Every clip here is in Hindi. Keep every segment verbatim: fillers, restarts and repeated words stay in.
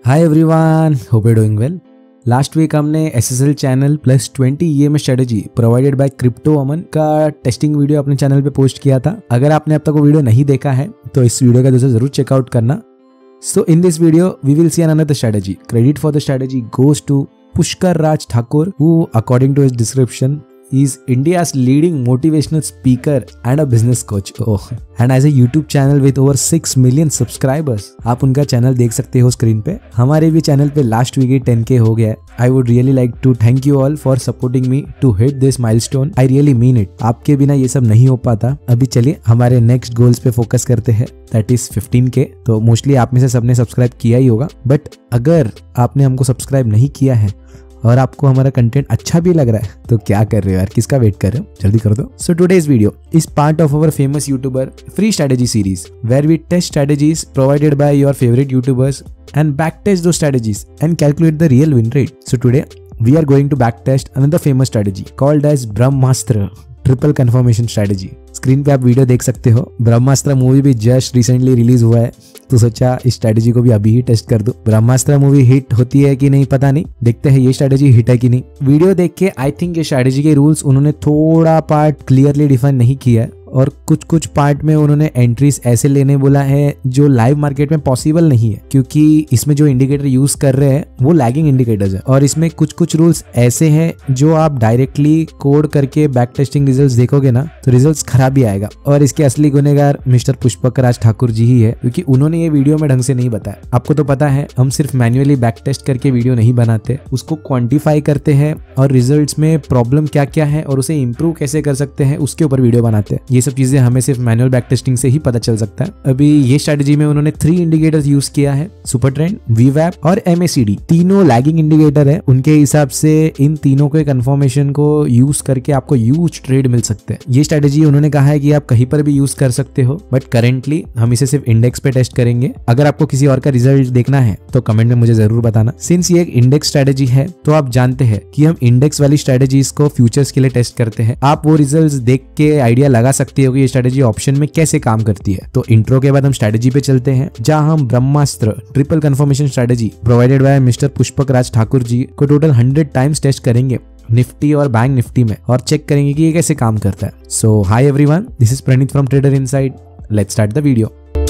Hi everyone, hope you doing well. Last week हमने SSL channel plus twenty EMS strategy provided by crypto Aman का टेस्टिंग वीडियो अपने चैनल पे पोस्ट किया था। अगर आपने अब तक वो वीडियो नहीं देखा है तो इस वीडियो का दोस्तों जरूर चेकआउट करना। So in this video we will see another strategy. Credit for the strategy goes to Pushkar Raj Thakur, who according to his description is India's leading motivational speaker and a business coach. Oh, and as a YouTube channel with over six million subscribers, आप उनका चैनल देख सकते हो स्क्रीन पे। हमारे भी चैनल पे लास्ट वीक ही टेन के हो गया है। I would really like to thank you all for supporting me to hit this milestone. I really mean it. आपके बिना ये सब नहीं हो पाता। अभी चलिए हमारे नेक्स्ट गोल्स पे फोकस करते हैं, दैट इज फिफ्टीन के। तो मोस्टली आप में से सबने सब्सक्राइब किया ही होगा, बट अगर आपने हमको सब्सक्राइब नहीं किया है और आपको हमारा कंटेंट अच्छा भी लग रहा है तो क्या कर रहे हो यार, किसका वेट कर रहे हो, जल्दी कर दो। So today's video is part of our famous YouTuber free strategy series where we test strategies provided by your favourite YouTubers and backtest those strategies and calculate the real win rate. So today we are going to backtest another famous strategy called as Brahmastra triple confirmation strategy. Screen पे आप वीडियो देख सकते हो। ब्रह्मास्त्र मूवी भी जस्ट रिसेंटली रिलीज हुआ है, तो सोचा इस स्ट्रेटेजी को भी अभी ही टेस्ट कर दूं। ब्रह्मास्त्र मूवी हिट होती है कि नहीं पता नहीं, देखते हैं ये स्ट्रेटेजी हिट है कि नहीं। वीडियो देख के आई थिंक ये स्ट्रेटेजी के रूल्स उन्होंने थोड़ा पार्ट क्लियरली डिफाइन नहीं किया है और कुछ कुछ पार्ट में उन्होंने एंट्रीज ऐसे लेने बोला है जो लाइव मार्केट में पॉसिबल नहीं है, क्योंकि इसमें जो इंडिकेटर यूज कर रहे हैं वो लैगिंग इंडिकेटर्स है। और इसमें कुछ कुछ रूल्स ऐसे हैं जो आप डायरेक्टली कोड करके बैक टेस्टिंग रिजल्ट्स देखोगे ना तो रिजल्ट्स खराब ही आएगा। और इसके असली गुनहगार मिस्टर पुष्कर राज ठाकुर जी ही है, क्योंकि उन्होंने ये वीडियो में ढंग से नहीं बताया। आपको तो पता है हम सिर्फ मैन्युअली बैक टेस्ट करके वीडियो नहीं बनाते, उसको क्वांटिफाई करते हैं और रिजल्ट्स में प्रॉब्लम क्या क्या है और उसे इंप्रूव कैसे कर सकते हैं उसके ऊपर वीडियो बनाते हैं। ये सब चीजें हमें सिर्फ मैनुअल बैक टेस्टिंग से ही पता चल सकता है। अभी ये स्ट्रेटेजी में उन्होंने थ्री इंडिकेटर्स यूज किया है, सुपर ट्रेंड, वीवैप और एमएसीडी। तीनों लैगिंग इंडिकेटर है। उनके हिसाब से इन तीनों के कंफर्मेशन को यूज करके आपको ह्यूज ट्रेड मिल सकते हैं। ये स्ट्रेटेजी उन्होंने कहा है कि आप कहीं पर भी यूज कर सकते हो, बट करेंटली हम इसे सिर्फ इंडेक्स पे टेस्ट करेंगे। अगर आपको किसी और का रिजल्ट देखना है तो कमेंट में मुझे जरूर बताना। सिंस ये एक इंडेक्स स्ट्रेटेजी है तो आप जानते हैं कि हम इंडेक्स वाली स्ट्रेटेजीज को फ्यूचर्स के लिए टेस्ट करते हैं। आप वो रिजल्ट देख के आइडिया लगा सकते हो कि ये स्ट्रेटेजी ऑप्शन में कैसे काम करती है। तो इंट्रो के बाद हम स्ट्रेटेजी पे चलते हैं, जहां हम Brahmastra triple confirmation strategy provided by mister Pushkar Raj Thakur ji को टोटल हंड्रेड टाइम्स टेस्ट करेंगे निफ्टी और बैंक निफ्टी में, और चेक करेंगे कि ये कैसे काम करता है। So hi everyone, this is Praneet from trader inside. Let's start the video.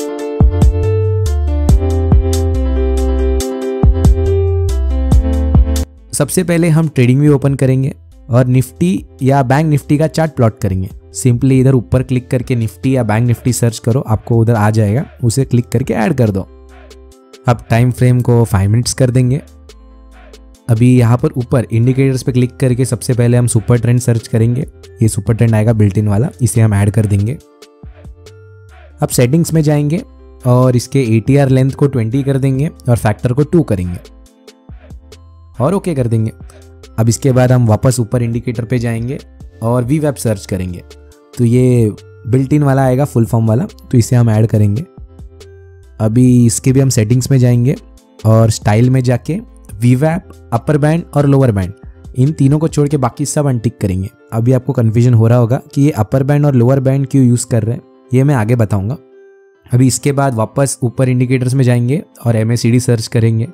सबसे पहले हम ट्रेडिंग व्यू ओपन करेंगे और निफ्टी या बैंक निफ्टी का चार्ट प्लॉट करेंगे। सिंपली इधर ऊपर क्लिक करके निफ्टी या बैंक निफ्टी सर्च करो, आपको उधर आ जाएगा, उसे क्लिक करके ऐड कर दो। अब टाइम फ्रेम को फाइव मिनट्स कर देंगे। अभी यहाँ पर ऊपर इंडिकेटर्स पे क्लिक करके सबसे पहले हम सुपर ट्रेंड सर्च करेंगे। ये सुपर ट्रेंड आएगा बिल्ट इन वाला, इसे हम ऐड कर देंगे। अब सेटिंग्स में जाएंगे और इसके एटीआर लेंथ को ट्वेंटी कर देंगे और फैक्टर को टू करेंगे और ओके कर देंगे। अब इसके बाद हम वापस ऊपर इंडिकेटर पे जाएंगे और वीवैप सर्च करेंगे। तो ये बिल्ट इन वाला आएगा, फुल फॉर्म वाला, तो इसे हम ऐड करेंगे। अभी इसके भी हम सेटिंग्स में जाएंगे और स्टाइल में जाके वीवैप, अपर बैंड और लोअर बैंड, इन तीनों को छोड़ के बाकी सब अनटिक करेंगे। अभी आपको कन्फ्यूजन हो रहा होगा कि ये अपर बैंड और लोअर बैंड क्यों यूज कर रहे हैं, ये मैं आगे बताऊंगा। अभी इसके बाद वापस ऊपर इंडिकेटर्स में जाएंगे और एमएसीडी सर्च करेंगे।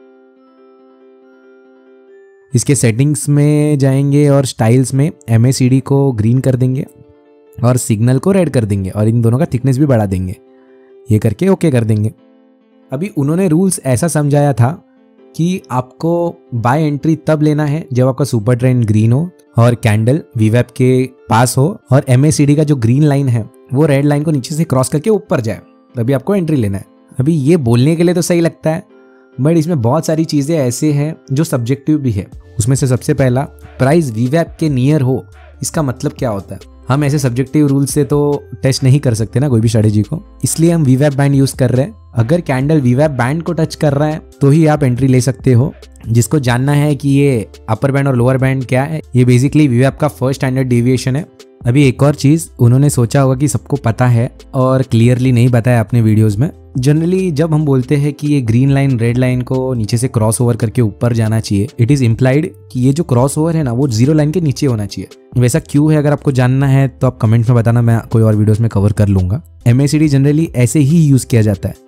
इसके सेटिंग्स में जाएंगे और स्टाइल्स में एमएसीडी को ग्रीन कर देंगे और सिग्नल को रेड कर देंगे और इन दोनों का थिकनेस भी बढ़ा देंगे। ये करके ओके कर देंगे। अभी उन्होंने रूल्स ऐसा समझाया था कि आपको बाय एंट्री तब लेना है जब आपका सुपर ट्रेंड ग्रीन हो और कैंडल वीवैप के पास हो और एमएसीडी का जो ग्रीन लाइन है वो रेड लाइन को नीचे से क्रॉस करके ऊपर जाए, तभी आपको एंट्री लेना है। अभी ये बोलने के लिए तो सही लगता है, बट इसमें बहुत सारी चीजें ऐसे हैं जो सब्जेक्टिव भी है। उसमें से सबसे पहला, प्राइस वीवैप के नियर हो, इसका मतलब क्या होता है। हम ऐसे सब्जेक्टिव रूल से तो टेस्ट नहीं कर सकते ना कोई भी स्ट्रेटेजी को, इसलिए हम वीवैप बैंड यूज कर रहे हैं। अगर कैंडल वीवैप बैंड को टच कर रहा है तो ही आप एंट्री ले सकते हो। जिसको जानना है कि ये अपर बैंड और लोअर बैंड क्या है, ये बेसिकली वीवैप का फर्स्ट स्टैंडर्ड डेविएशन है। अभी एक और चीज उन्होंने सोचा होगा कि सबको पता है और क्लियरली नहीं बताया अपने वीडियोस में। जनरली जब हम बोलते हैं कि ये ग्रीन लाइन रेड लाइन को नीचे से क्रॉस ओवर करके ऊपर जाना चाहिए, इट इज इम्प्लाइड कि ये जो क्रॉस ओवर है ना वो जीरो लाइन के नीचे होना चाहिए। वैसा क्यों है, अगर आपको जानना है तो आप कमेंट में बताना, मैं कोई और वीडियोस में कवर कर लूंगा। एमएसीडी जनरली ऐसे ही यूज किया जाता है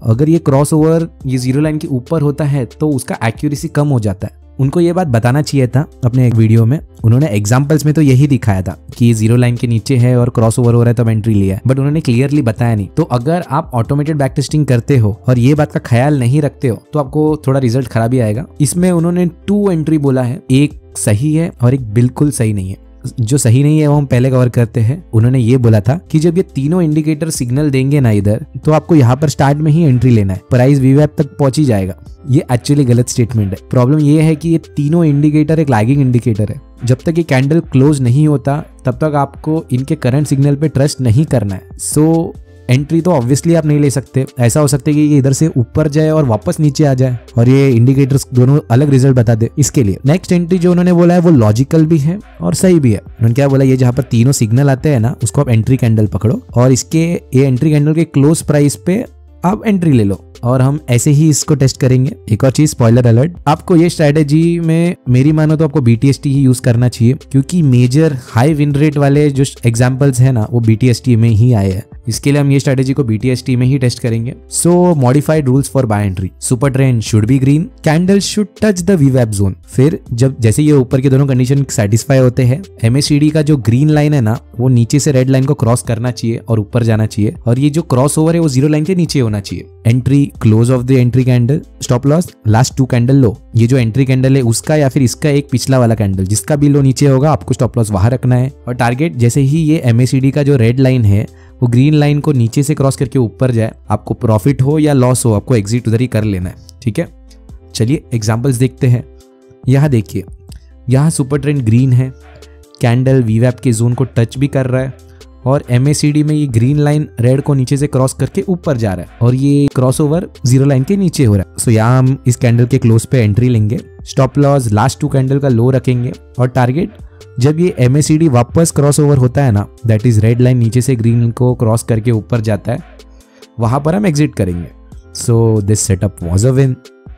अगर ये क्रॉस ओवर ये जीरो लाइन के ऊपर होता है तो उसका एक्यूरेसी कम हो जाता है। उनको ये बात बताना चाहिए था अपने एक वीडियो में, उन्होंने एग्जांपल्स में तो यही दिखाया था कि ये जीरो लाइन के नीचे है और क्रॉस ओवर हो रहा है तब एंट्री लिया है, बट उन्होंने क्लियरली बताया नहीं। तो अगर आप ऑटोमेटेड बैक टेस्टिंग करते हो और ये बात का ख्याल नहीं रखते हो तो आपको थोड़ा रिजल्ट खराब ही आएगा। इसमें उन्होंने टू एंट्री बोला है, एक सही है और एक बिल्कुल सही नहीं है। जो सही नहीं है वो हम पहले कवर करते हैं। उन्होंने ये बोला था कि जब ये तीनों इंडिकेटर सिग्नल देंगे ना इधर, तो आपको यहाँ पर स्टार्ट में ही एंट्री लेना है, प्राइस वीवैप तक पहुंच ही जाएगा। ये एक्चुअली गलत स्टेटमेंट है। प्रॉब्लम ये है कि ये तीनों इंडिकेटर एक लैगिंग इंडिकेटर है। जब तक ये कैंडल क्लोज नहीं होता तब तक आपको इनके करंट सिग्नल पे ट्रस्ट नहीं करना है। सो एंट्री तो ऑब्वियसली आप नहीं ले सकते। ऐसा हो सकता है कि ये इधर से ऊपर जाए और वापस नीचे आ जाए और ये इंडिकेटर्स दोनों अलग रिजल्ट बता दे। इसके लिए नेक्स्ट एंट्री जो उन्होंने बोला है वो लॉजिकल भी है और सही भी है। उन्होंने क्या बोला, ये जहां पर तीनों सिग्नल आते हैं ना उसको आप एंट्री कैंडल पकड़ो और इसके ये एंट्री कैंडल के क्लोज प्राइस पे आप एंट्री ले लो और हम ऐसे ही इसको टेस्ट करेंगे। एक और चीज, स्पॉइलर अलर्ट, आपको ये स्ट्रेटेजी में मेरी मानो तो आपको बीटीएसटी ही यूज करना चाहिए, क्योंकि मेजर हाई विन रेट वाले जो एग्जांपल्स है ना वो बीटीएसटी में ही आए हैं। इसके लिए हम ये स्ट्रेटेजी को बीटीएसटी में ही टेस्ट करेंगे। So modified rules for buy entry, super trend should be green, candle should touch the वीवैप जोन। फिर जब जैसे ये ऊपर के दोनों कंडीशन सेटिस्फाई होते हैं, एमएसीडी का जो ग्रीन लाइन है ना वो नीचे से रेड लाइन को क्रॉस करना चाहिए और ऊपर जाना चाहिए, और ये जो क्रॉस ओवर है वो जीरो लाइन के नीचे होना चाहिए। Entry close of the entry candle, stop loss last two candle low. ये जो एंट्री कैंडल है उसका या फिर इसका एक पिछला वाला कैंडल, जिसका भी लो नीचे होगा आपको स्टॉप लॉस वहां रखना है। और टारगेट जैसे ही ये एमएसीडी का जो रेड लाइन है वो ग्रीन लाइन को नीचे से क्रॉस करके ऊपर जाए, आपको प्रॉफिट हो या लॉस हो आपको एग्जिट उधर ही कर लेना है। ठीक है, चलिए एग्जांपल्स देखते हैं। यहाँ देखिए, यहाँ सुपर ट्रेंड ग्रीन है, कैंडल वीवैप के जोन को टच भी कर रहा है और एमएसीडी में ये ग्रीन लाइन रेड को नीचे से क्रॉस करके ऊपर जा रहा है और ये क्रॉस ओवर जीरो लाइन के नीचे हो रहा है। सो यहाँ हम इस कैंडल के क्लोज पे एंट्री लेंगे, stop loss last two candle का लो रखेंगे और टारगेट जब ये एमएसीडी वापस क्रॉस ओवर होता है ना, दैट इज रेड लाइन नीचे से ग्रीन को क्रॉस करके ऊपर जाता है, वहां पर हम एग्जिट करेंगे। So this setup was a win.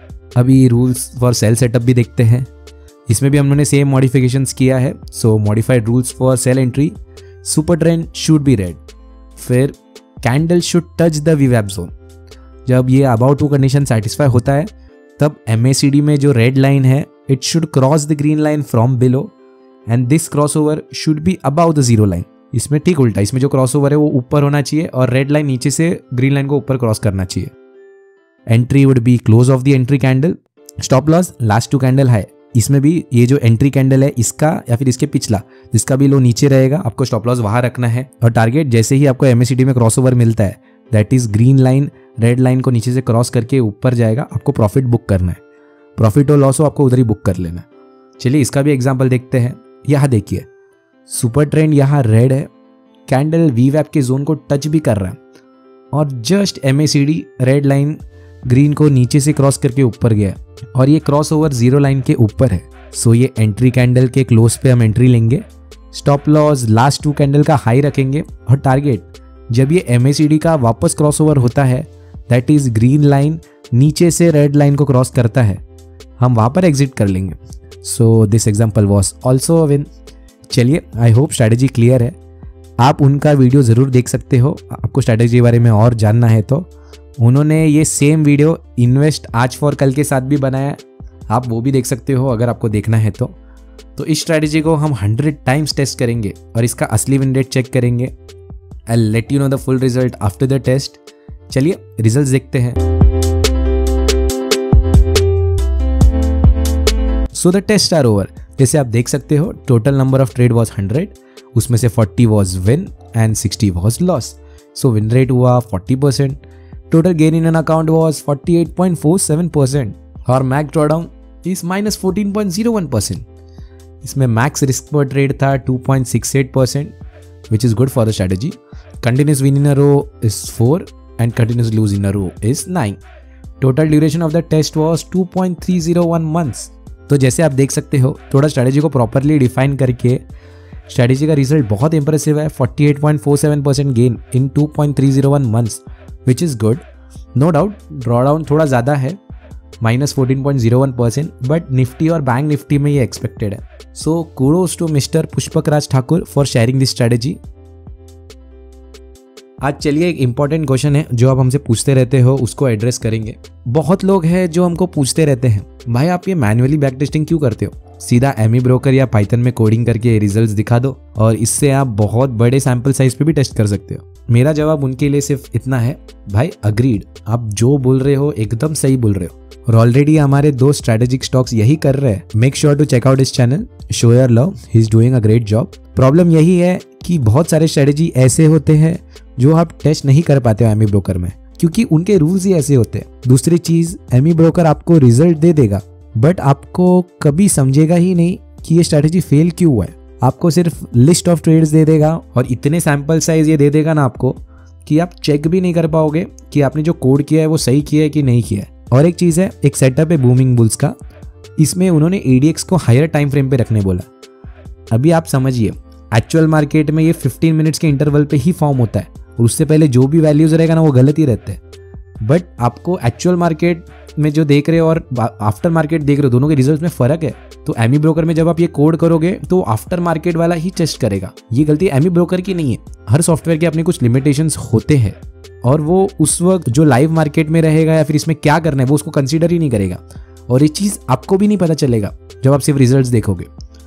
अभी रूल्स फॉर सेल सेटअप भी देखते हैं। इसमें भी हमने सेम मॉडिफिकेशंस किया है। So modified rules for sell entry, super trend should be red, फिर कैंडल शुड टच द वीवैप जोन। जब ये अबाउट टू कंडीशन सेटिस्फाई होता है तब एमएसीडी में जो रेड लाइन है it should cross the green line from below and this crossover should be about the zero line. इसमें ठीक उल्टा, इसमें जो क्रॉसओवर है वो ऊपर होना चाहिए और रेड लाइन नीचे से ग्रीन लाइन को ऊपर क्रॉस करना चाहिए। Entry would be close of the entry candle, stop loss last two candle high. इसमें भी ये जो एंट्री कैंडल है इसका या फिर इसके पिछला, जिसका भी लो नीचे रहेगा आपको स्टॉप लॉस वहां रखना है। और टारगेट जैसे ही आपको एमएसीडी में क्रॉसओवर मिलता है, that is green line red line को नीचे से क्रॉस करके ऊपर जाएगा, आपको प्रॉफिट बुक करना है। प्रॉफिट और लॉस हो आपको उधर ही बुक कर लेना है। चलिए इसका भी एग्जाम्पल देखते हैं। यहाँ देखिए, सुपर ट्रेंड यहाँ रेड है, कैंडल वीवैप के जोन को टच भी कर रहा है और just MACD red line green को नीचे से क्रॉस करके ऊपर गया और ये क्रॉस ओवर जीरो लाइन के ऊपर है। सो ये एंट्री कैंडल के क्लोज पे हम एंट्री लेंगे, stop loss last two candle का हाई रखेंगे और टारगेट जब ये एमएसीडी का वापस क्रॉस ओवर होता है, दैट इज ग्रीन लाइन नीचे से रेड लाइन को क्रॉस करता है, हम वहां पर एग्जिट कर लेंगे। So this example was also a win. चलिए, आई होप स्ट्रैटेजी क्लियर है। आप उनका वीडियो ज़रूर देख सकते हो, आपको स्ट्रैटेजी के बारे में और जानना है तो। उन्होंने ये same video invest Aaj for Kal के साथ भी बनाया, आप वो भी देख सकते हो अगर आपको देखना है तो। तो इस स्ट्रैटेजी को हम हंड्रेड टाइम्स टेस्ट करेंगे और इसका असली विन रेट चेक करेंगे। I let you know the full result after the test. चलिए रिजल्ट्स देखते हैं। So the test are over. जैसे आप देख सकते हो, total number of trade was hundred, उसमें से forty was win and sixty was loss. So win rate हुआ forty percent. Total gain in an account was forty eight point four seven percent और max drawdown is minus fourteen point zero one percent. इसमें मैक्स रिस्क पर ट्रेड था two point six eight percent, which is good for the strategy. Continuous win in a row is four and continuous lose in a row is nine. Total duration of the test was two point three zero one months. तो जैसे आप देख सकते हो, थोड़ा स्ट्रैटेजी को प्रॉपरली डिफाइन करके स्ट्रैटेजी का रिजल्ट बहुत इंप्रेसिव है। Forty eight point four seven percent gain in two point three zero one months, which is good. No doubt drawdown थोड़ा ज़्यादा है, minus fourteen point zero one percent, but Nifty और बैंक निफ्टी में ये एक्सपेक्टेड है। So kudos to mister Pushpak Raj Thakur for sharing this strategy. आज चलिए एक इंपॉर्टेंट क्वेश्चन है जो आप हमसे पूछते रहते हो, उसको एड्रेस करेंगे। बहुत लोग हैं जो हमको पूछते रहते हैं, भाई आप ये मैन्युअली बैक टेस्टिंग क्यों करते हो? सीधा एमी ब्रोकर या पाइथन में कोडिंग करके रिजल्ट्स दिखा दो और इससे आप बहुत बड़े सैंपल साइज पे भी टेस्ट कर सकते हो। मेरा जवाब उनके लिए सिर्फ इतना है, भाई अग्रीड, आप जो बोल रहे हो एकदम सही बोल रहे हो और ऑलरेडी हमारे दो स्ट्रेटेजिक स्टॉक्स यही कर रहे हैं। Make sure to check out his channel, show your love, he is doing a great job. Problem यही है कि बहुत सारे स्ट्रेटेजी ऐसे होते हैं जो आप टेस्ट नहीं कर पाते हो एमी ब्रोकर में, क्योंकि उनके रूल्स ही ऐसे होते हैं। दूसरी चीज, एमी ब्रोकर आपको रिजल्ट दे देगा बट आपको कभी समझेगा ही नहीं कि ये स्ट्रेटेजी फेल क्यों हुआ है। आपको सिर्फ लिस्ट ऑफ ट्रेड्स दे देगा और इतने सैंपल साइज ये दे देगा ना आपको कि आप चेक भी नहीं कर पाओगे कि आपने जो कोड किया है वो सही किया है कि नहीं किया है। और एक चीज़ है, एक सेटअप है बूमिंग बुल्स का, इसमें उन्होंने एडीएक्स को हायर टाइम फ्रेम पे रखने बोला। अभी आप समझिए, एक्चुअल मार्केट में ये फिफ्टीन मिनट्स के इंटरवल पे ही फॉर्म होता है और उससे पहले जो भी वैल्यूज रहेगा ना वो गलत ही रहते हैं। बट आपको एक्चुअल मार्केट में जो देख रहे हो और आफ्टर मार्केट देख रहे हो, दोनों के रिजल्ट्स में फर्क है। तो एमी ब्रोकर में जब आप ये कोड करोगे तो आफ्टर मार्केट वाला ही टेस्ट करेगा। ये गलती एमी ब्रोकर की नहीं है, हर सॉफ्टवेयर के अपने कुछ लिमिटेशंस होते हैं और वो उस वक्त जो लाइव मार्केट में रहेगा या फिर इसमें क्या करना है वो उसको कंसीडर ही नहीं करेगा। और ये चीज़ आपको भी नहीं पता चलेगा जब आप सिर्फ रिजल्ट्स देखोगे।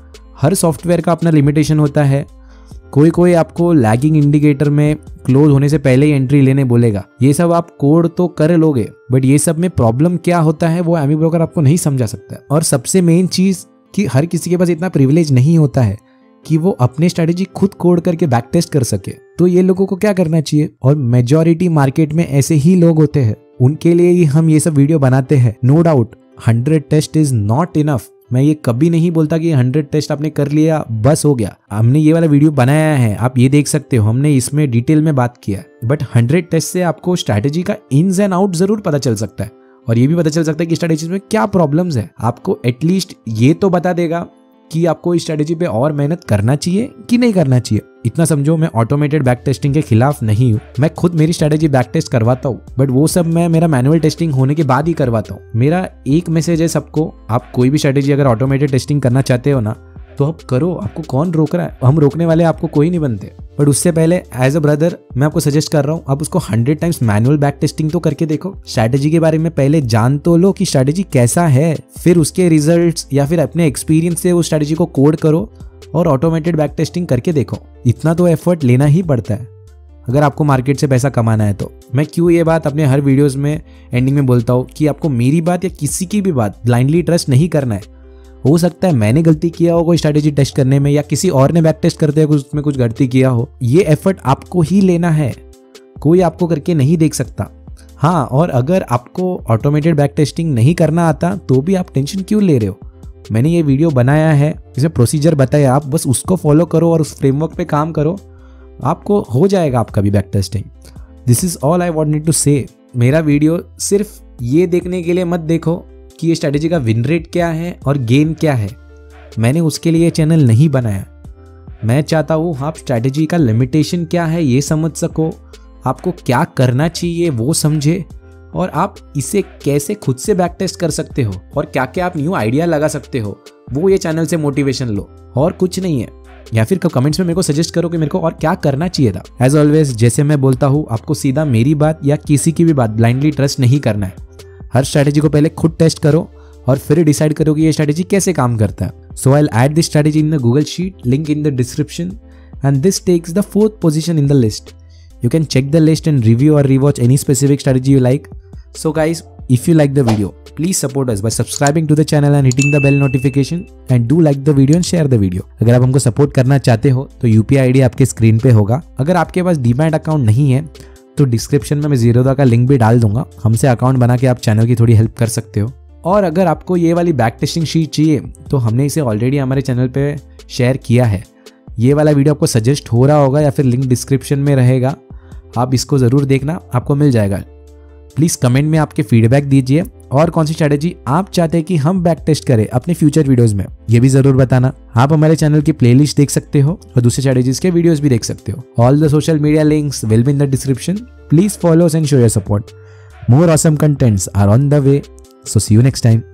हर सॉफ्टवेयर का अपना लिमिटेशन होता है। कोई कोई आपको लैगिंग इंडिकेटर में क्लोज होने से पहले ही एंट्री लेने बोलेगा। ये सब आप कोड तो कर लोगे बट ये सब में प्रॉब्लम क्या होता है वो एमी ब्रोकर आपको नहीं समझा सकता है। और सबसे मेन चीज कि हर किसी के पास इतना प्रिविलेज नहीं होता है कि वो अपने स्ट्रेटेजी खुद कोड करके बैक टेस्ट कर सके। तो ये लोगों को क्या करना चाहिए, और मेजॉरिटी मार्केट में ऐसे ही लोग होते हैं, उनके लिए ही हम ये सब वीडियो बनाते हैं। No doubt hundred test is not enough. मैं ये कभी नहीं बोलता कि हंड्रेड टेस्ट आपने कर लिया बस हो गया। हमने ये वाला वीडियो बनाया है, आप ये देख सकते हो, हमने इसमें डिटेल में बात किया है। बट हंड्रेड टेस्ट से आपको स्ट्रैटेजी का इन्स एंड आउट जरूर पता चल सकता है और ये भी पता चल सकता है कि स्ट्रैटेजी में क्या प्रॉब्लम्स है। आपको एटलीस्ट ये तो बता देगा कि आपको इस स्ट्रैटेजी पे और मेहनत करना चाहिए कि नहीं करना चाहिए। इतना समझो, मैं ऑटोमेटेड बैक टेस्टिंग के खिलाफ नहीं हूँ। मैं खुद मेरी स्ट्रैटेजी बैक टेस्ट करवाता हूँ बट वो सब मैं मेरा मैनुअल टेस्टिंग होने के बाद ही करवाता हूँ। मेरा एक मैसेज है सबको, आप कोई भी स्ट्रैटेजी अगर ऑटोमेटेड टेस्टिंग करना चाहते हो ना तो आप करो, आपको कौन रोक रहा है? हम रोकने वाले आपको कोई नहीं बनते। बट उससे पहले एज अ ब्रदर मैं आपको सजेस्ट कर रहा हूँ, आप उसको hundred times manual back testing तो करके देखो। स्ट्रैटेजी के बारे में पहले जान तो लो कि स्ट्रैटेजी कैसा है, फिर उसके रिजल्ट्स या फिर अपने एक्सपीरियंस से उस स्ट्रैटेजी को कोड करो और ऑटोमेटेड बैक टेस्टिंग करके देखो। इतना तो एफर्ट लेना ही पड़ता है अगर आपको मार्केट से पैसा कमाना है तो। मैं क्यों ये बात अपने हर वीडियोस में एंडिंग में बोलता हूँ कि आपको मेरी बात या किसी की भी बात ब्लाइंडली ट्रस्ट नहीं करना है। हो सकता है मैंने गलती किया हो कोई स्ट्रैटेजी टेस्ट करने में या किसी और ने बैक टेस्ट करते हुए उसमें कुछ गलती किया हो। ये एफर्ट आपको ही लेना है, कोई आपको करके नहीं देख सकता। हाँ, और अगर आपको ऑटोमेटेड बैक टेस्टिंग नहीं करना आता तो भी आप टेंशन क्यों ले रहे हो? मैंने ये वीडियो बनाया है, इसमें प्रोसीजर बताया, आप बस उसको फॉलो करो और उस फ्रेमवर्क पे काम करो, आपको हो जाएगा आपका भी back testing. This is all I wanted to say. मेरा वीडियो सिर्फ ये देखने के लिए मत देखो कि ये स्ट्रैटेजी का विन रेट क्या है और गेन क्या है। मैंने उसके लिए चैनल नहीं बनाया। मैं चाहता हूँ आप स्ट्रैटेजी का लिमिटेशन क्या है ये समझ सको, आपको क्या करना चाहिए वो समझे और आप इसे कैसे खुद से बैक टेस्ट कर सकते हो और क्या क्या आप न्यू आइडिया लगा सकते हो, वो ये चैनल से मोटिवेशन लो और कुछ नहीं है। या फिर कमेंट्स में मेरे को सजेस्ट करो कि मेरे को और क्या करना चाहिए था। एज ऑलवेज जैसे मैं बोलता हूँ, आपको सीधा मेरी बात या किसी की भी बात ब्लाइंडली ट्रस्ट नहीं करना है। हर स्ट्रैटेजी को पहले खुद टेस्ट करो और फिर डिसाइड करो कि ये स्ट्रैटेजी कैसे काम करता है। So I will add this strategy in the Google sheet, link in the description, and this takes the fourth position in the list. You can check the list and review or rewatch any specific strategy you like. So guys, if you like the video, please support us by subscribing to the channel and hitting the bell notification, and do like the video and share the video. अगर आप हमको सपोर्ट करना चाहते हो तो यूपीआई आईडी आपके स्क्रीन पे होगा। अगर आपके पास डीमैट अकाउंट नहीं है तो डिस्क्रिप्शन में मैं जीरोधा का लिंक भी डाल दूंगा, हमसे अकाउंट बना के आप चैनल की थोड़ी हेल्प कर सकते हो। और अगर आपको ये वाली बैक टेस्टिंग शीट चाहिए तो हमने इसे ऑलरेडी हमारे चैनल पे शेयर किया है। ये वाला वीडियो आपको सजेस्ट हो रहा होगा या फिर लिंक डिस्क्रिप्शन में रहेगा, आप इसको ज़रूर देखना, आपको मिल जाएगा। प्लीज़ कमेंट में आपके फीडबैक दीजिए और कौन सी स्ट्रैटेजी आप चाहते हैं कि हम बैक टेस्ट करें अपने फ्यूचर वीडियोस में, ये भी ज़रूर बताना। आप हमारे चैनल की प्लेलिस्ट देख सकते हो और दूसरे स्ट्रैटेजीज के वीडियोस भी देख सकते हो। All the social media links will be in the description. Please follow and show your support. More awesome contents are on the way, so see you next time.